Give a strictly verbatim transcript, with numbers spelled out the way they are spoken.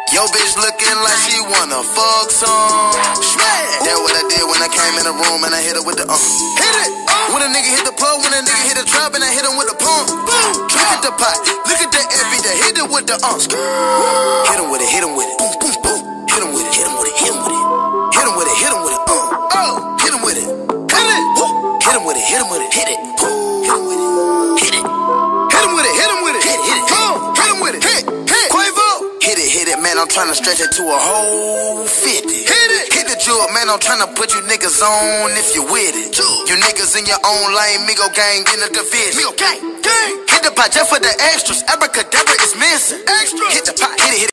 Yo bitch looking like she wanna fuck some. That's what I did when I came in the room and I hit her with the uh. Hit it! Uh. When a nigga hit the plug, when a nigga hit the trap and I hit him with the pump. Boom! Look at the pot, look at the F B, that hit it with the uh. Hit him with it, hit him with it. Boom, boom, boom. Hit him with it, hit him with it, hit him with it. Hit him with it, hit him with it. Uh. Oh! Hit him with it. Hit it! Hit him with it, hit him with it. Hit it. Hit him with it. Hit it. Hit him with it, hit him with it. Hit it, hit it. Come on, hit him with it. Hit, hit. Quavo! Hit it, hit it, man, I'm tryna stretch it to a whole fifty. Hit it! Hit the jewel, man, I'm tryna put you niggas on if you with it. You niggas in your own lane, Migo gang in the division. Migo gang, gang! Hit the pot just for the extras, abracadabra is missing. Extra! Hit the pot, hit it, hit it.